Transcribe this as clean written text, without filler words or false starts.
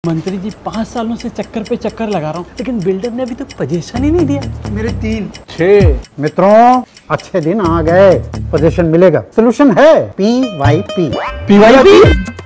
मंत्री जी 5 सालों से चक्कर पे चक्कर लगा रहा हूँ, लेकिन बिल्डर ने अभी तक पोजीशन ही नहीं दिया। मेरे 3 6 मित्रों, अच्छे दिन आ गए। पोजीशन मिलेगा। सोल्यूशन है PYP। PYP